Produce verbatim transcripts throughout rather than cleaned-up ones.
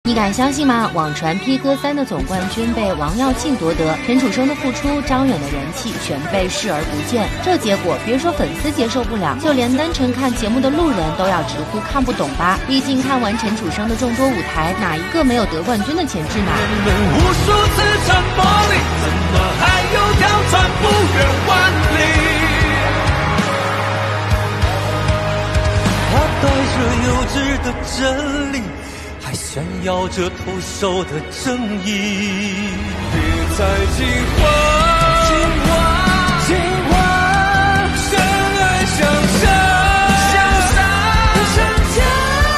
你敢相信吗？网传 P 哥三的总冠军被王耀庆夺得，陈楚生的付出，张远的人气全被视而不见。这结果别说粉丝接受不了，就连单纯看节目的路人都要直呼看不懂吧。毕竟看完陈楚生的众多舞台，哪一个没有得冠军的潜质呢？ 无数次沉默里，怎么还有条船不远万里？他带着幼稚的真理，还炫耀着徒手的正义。别再进化，进化，进化，相爱相杀，相杀相加。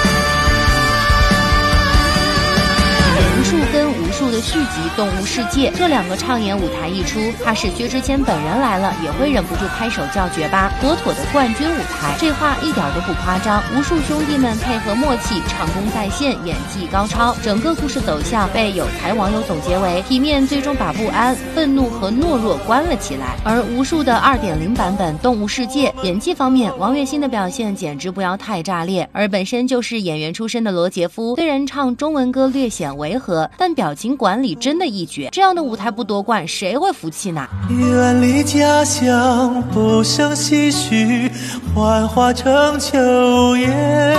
无数跟无数的续集《动物世界》，这两个畅演舞台一出，怕是薛之谦本人来了也会忍不住拍手叫绝吧。妥妥的冠军舞台，这话一点都不夸张。无数兄弟们配合默契，唱功在线，演技高超，整个故事走向被有才网友总结为：体面最终把不安、愤怒和懦弱关了起来。而无数的 二点零 版本《动物世界》，演技方面，王栎鑫的表现简直不要太炸裂。而本身就是演员出身的罗杰夫，虽然唱中文歌略显违和，但表情管理真的一绝。这样的舞台不夺冠，谁会服气呢？ 远离家乡，不胜唏嘘，幻化成秋叶，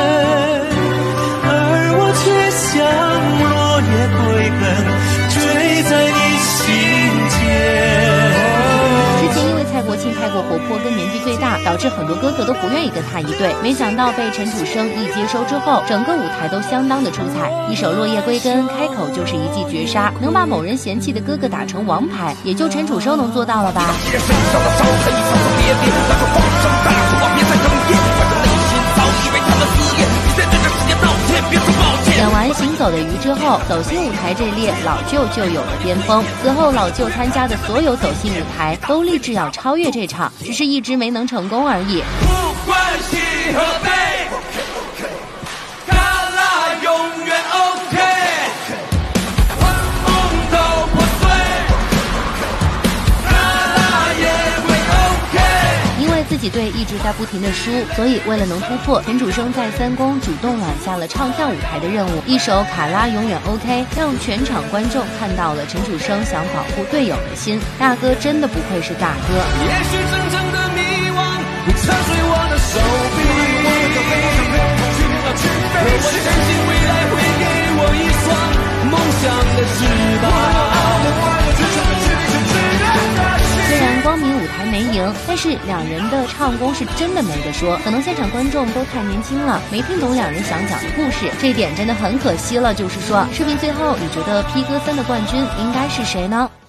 而我却像落叶归根，坠在你心间。 之前因为蔡国庆太过活泼跟年纪最大，导致很多哥哥都不愿意跟他一对，没想到被陈楚生一接收之后，整个舞台都相当的出彩。一首落叶归根开口就是一记绝杀，能把某人嫌弃的哥哥打成王牌，也就陈楚生能做到了吧。演完行走的鱼之后，走心舞台这列老舅就有了巅峰。此后老舅参加的所有走心舞台都立志要超越这场，只是一直没能成功而已。 不管喜和悲，卡拉永远 OK， 梦都破碎，卡拉也会 OK。 因为自己队一直在不停的输，所以为了能突破，陈楚生在三公主动揽下了唱跳舞台的任务。一首卡拉永远 OK， 让全场观众看到了陈楚生想保护队友的心。大哥真的不愧是大哥。 也许真正的迷惘沉睡我的手臂，我相信未来会给我一双梦想的翅膀。 虽然光明舞台没赢，但是两人的唱功是真的没得说。可能现场观众都太年轻了，没听懂两人想讲的故事，这一点真的很可惜了。就是说，视频最后你觉得 P 哥三的冠军应该是谁呢？